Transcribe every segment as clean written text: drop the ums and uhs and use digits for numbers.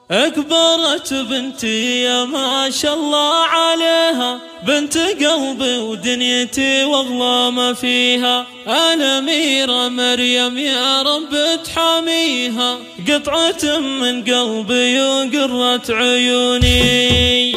أكبرت بنتي يا ما شاء الله عليها، بنت قلبي ودنيتي والله ما فيها. الأميرة مريم يا رب تحاميها، قطعة من قلبي وقرة عيوني.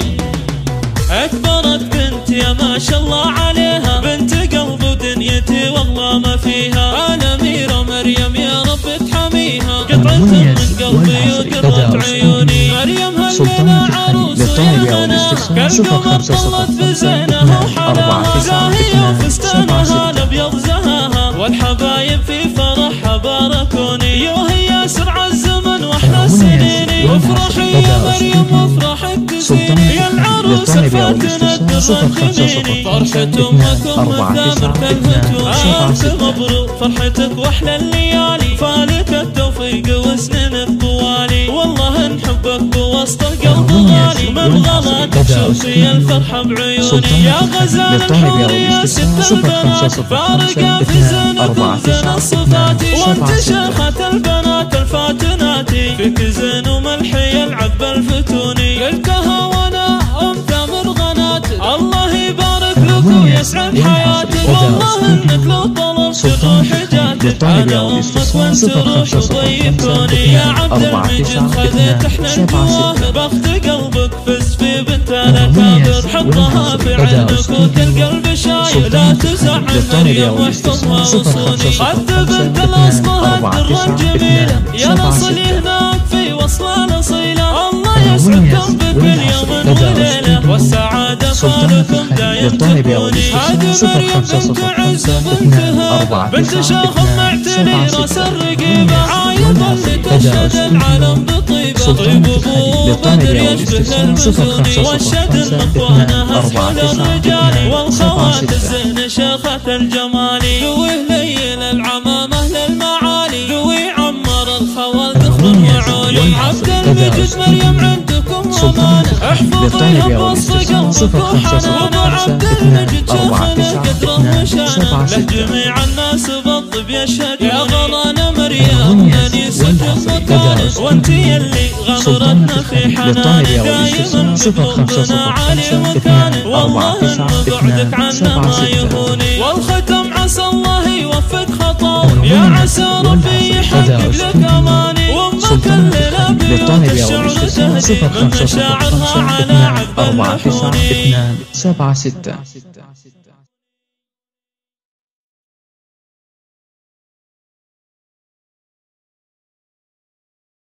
أكبرت بنتي يا ما شاء الله عليها، بنت قلبي ودنيتي والله ما فيها. الأميرة مريم يا رب تحاميها، قطعة من قلبي وقرة عيوني. مريم هلنا عروس ويمنا، كالقمر طلت بزينها وحلاها، زاهية وفستانها الأبيض زهاها، والحبايب في فرحها باركوني. وهي سرع الزمن واحلى السنين، وافرحي يا مريم وافرحك تزين، يا العروس الفاتنة الدر الجميل. فرحة أمكم مثامر كالفتون، ألف مبروك فرحتك واحلى الليالي، فالك التوفيق وسنينك طوالي. والله نحبك بوسط القلب غالي، من غلاك تشوفي الفرحة بعيوني. يا غزال الحور يا ست البنات، فارقة في زينكم زين الصفات، وانت شيخة البنات الفاتناتي، فيك زين وملحي العب الفتوني. قلتها وانا ام ثامر غنات، الله يبارك لك ويسعد حياتك. والله انك لو طلبت الروح جاتك، انا امك وانت روح ضيفوني. يا عبد المجيد خذيت احنا الجواهر، بخت قلبك فز في بنت الاكابر، حطها في عينك وتلقى القلب شايل. لا تزعل مريم واحفظها وصوني، خذت بنت الاصلها الدر الجميله، يا نصلي هناك في وصل الاصيله. الله يسعد قلبك اليوم وليله، والسعاده فالكم دايم تكوني. هذه مريم بنت عز بنتها، بنت شيخ معتني راس الرقيبه، عايضه اللي تشهد العالم بطيبه. طيب ابو بدر يشبه المسوني، والشد مخوانها اسحل الرجال، والخوات الزين شيخة الجمال. ذويه ليل العمامه للمعالي، ذوي عمر الخوال ذخر وعولي. عبد المجيد مريم عندكم امانه، احفظيها بوسط قلبك وحنان. عبد المجيد شيخنا قدره وشانه، له جميع الناس بالطب يشهد. يا غرانه مريم انيسة المكارم، وانت يلي غمرتنا في حنان، دايما بقلوبنا عالي مكان. والله ان بعدك عنا ما يهوني، والختم عسى الله يوفق خطاوي، يا عسى ربي يحقق لك اماني. وامك الليله بيوت الشعر تهدي من مشاعرها على عذب اللحون. 4276